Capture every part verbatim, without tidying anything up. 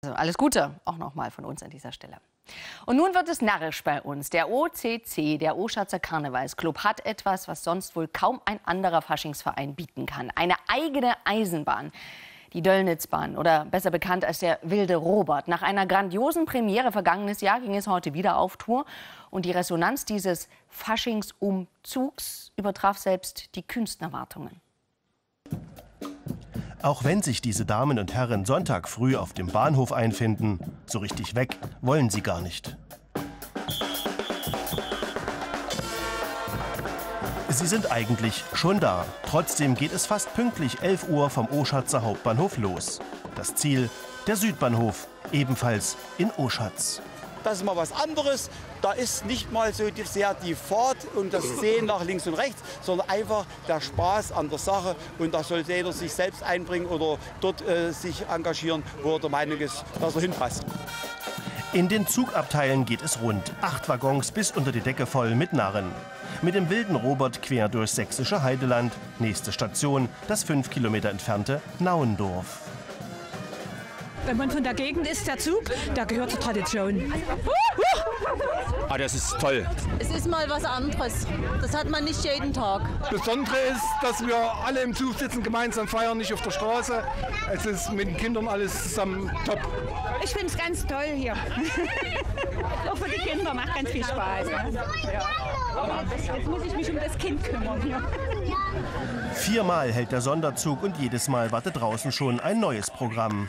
Also alles Gute auch noch mal von uns an dieser Stelle. Und nun wird es narrisch bei uns. Der O C C, der Oschatzer Karnevalsclub, hat etwas, was sonst wohl kaum ein anderer Faschingsverein bieten kann. Eine eigene Eisenbahn. Die Döllnitzbahn, oder besser bekannt als der Wilde Robert. Nach einer grandiosen Premiere vergangenes Jahr ging es heute wieder auf Tour. Und die Resonanz dieses Faschingsumzugs übertraf selbst die kühnsten Erwartungen. Auch wenn sich diese Damen und Herren Sonntag früh auf dem Bahnhof einfinden, so richtig weg wollen sie gar nicht. Sie sind eigentlich schon da. Trotzdem geht es fast pünktlich elf Uhr vom Oschatzer Hauptbahnhof los. Das Ziel, der Südbahnhof, ebenfalls in Oschatz. Das ist mal was anderes. Da ist nicht mal so sehr die Fahrt und das Sehen nach links und rechts, sondern einfach der Spaß an der Sache. Und da soll jeder sich selbst einbringen oder dort äh, sich engagieren, wo er der Meinung ist, dass er hinpasst. In den Zugabteilen geht es rund. Acht Waggons bis unter die Decke voll mit Narren. Mit dem Wilden Robert quer durchs sächsische Heideland. Nächste Station, das fünf Kilometer entfernte Nauendorf. Wenn man von der Gegend ist, der Zug, der gehört zur Tradition. Ah, das ist toll. Es ist mal was anderes. Das hat man nicht jeden Tag. Das Besondere ist, dass wir alle im Zug sitzen, gemeinsam feiern, nicht auf der Straße. Es ist mit den Kindern alles zusammen top. Ich finde es ganz toll hier. Auch für die Kinder macht ganz viel Spaß. Ne? Ja. Jetzt muss ich mich um das Kind kümmern hier. Viermal hält der Sonderzug und jedes Mal wartet draußen schon ein neues Programm.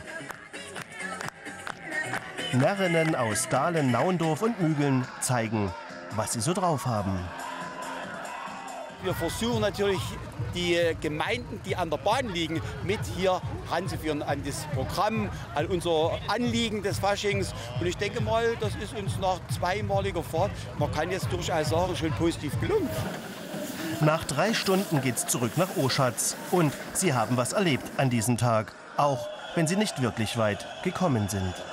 Närrinnen aus Dahlen, Nauendorf und Mügeln zeigen, was sie so drauf haben. Wir versuchen natürlich, die Gemeinden, die an der Bahn liegen, mit hier ranzuführen an das Programm, an unser Anliegen des Faschings. Und ich denke mal, das ist uns nach zweimaliger Fahrt, man kann jetzt durchaus sagen, schon positiv gelungen. Nach drei Stunden geht's zurück nach Oschatz. Und sie haben was erlebt an diesem Tag, auch wenn sie nicht wirklich weit gekommen sind.